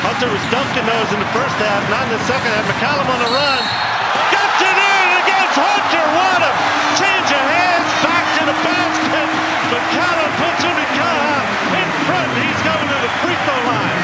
Hunter was dunking those in the first half, not in the second half. McCallum on the run. Gets it in against Hunter. What a change of hands. Back to the basket. McCallum puts him in front. He's going to the free throw line.